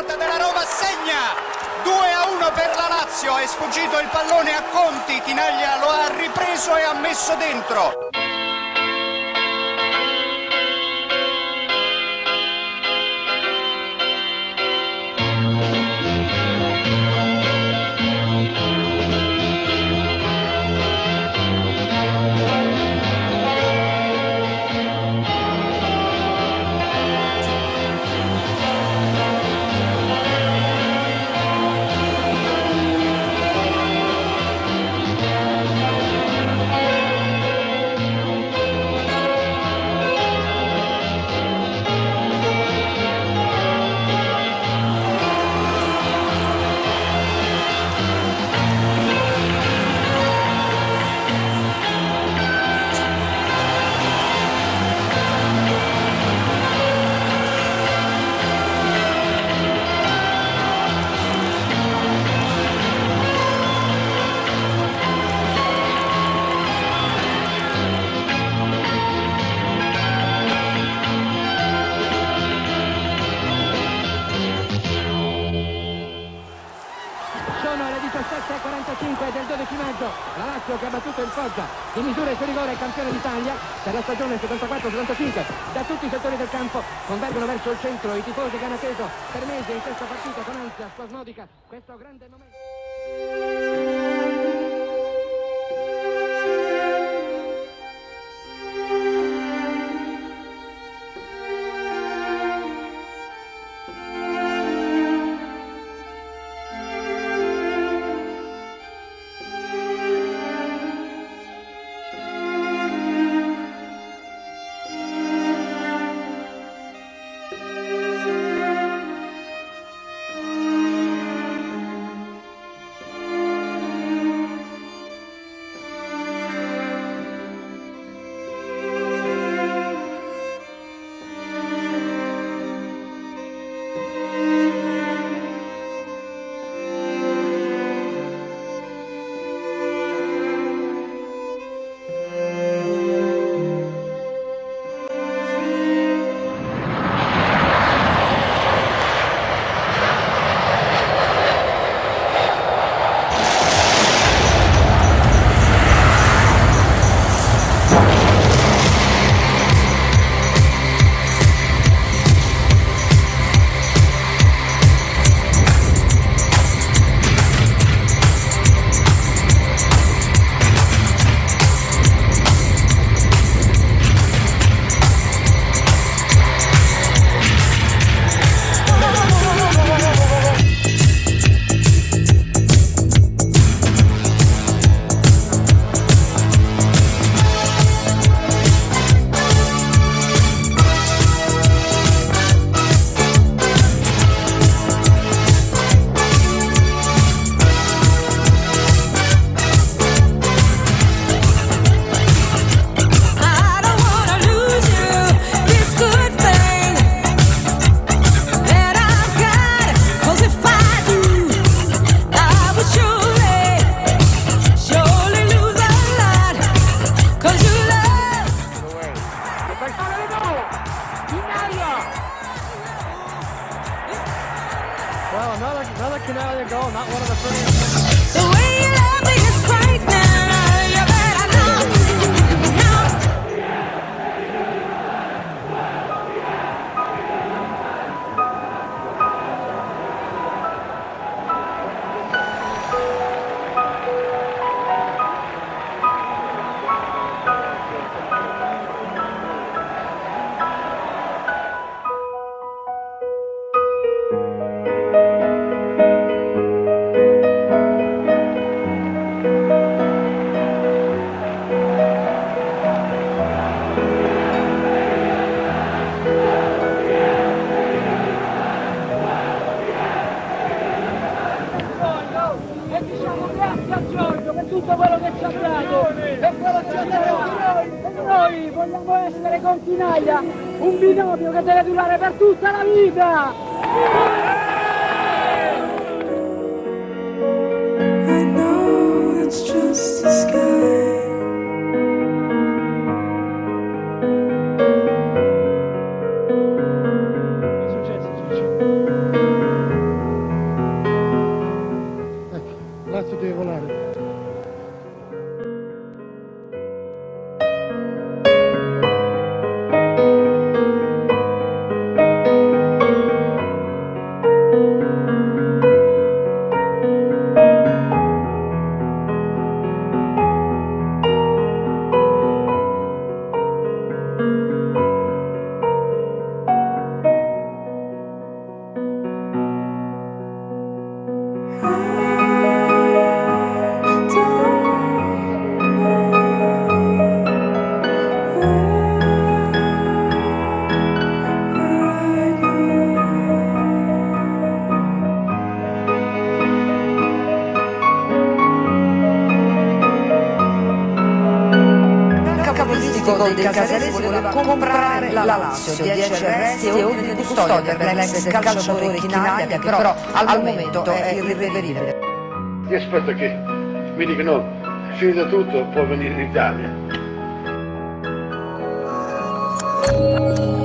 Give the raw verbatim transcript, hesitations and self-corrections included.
l'attaccante della Roma segna due a uno per la Lazio. È sfuggito il pallone a Conti, Tinaglia lo ha ripreso e ha messo dentro. diciassette e quarantacinque del dodici maggio, la Lazio che ha battuto il Foggia di misure su rigore campione d'Italia per la stagione settantaquattro settantacinque. Da tutti i settori del campo convergono verso il centro i tifosi che hanno atteso per mesi in questa partita con ansia spasmodica questo grande momento. Well, another another Canadian goal, not one of the first. The way you love me is frightening. You better know. No. E diciamo grazie a Giorgio per tutto quello che ci ha dato e quello che ci ha dato e noi vogliamo essere con Tinaglia un binomio che deve durare per tutta la vita. I know it's just a sky. Che è successo, Ciccio? politico dei casalesi voleva comprare la Lazio, dieci arresti e ordini di custodia per l'ex calciatore Chinaglia, che però al momento è irreperibile. Io aspetto che mi dicono finito tutto, può venire in Italia.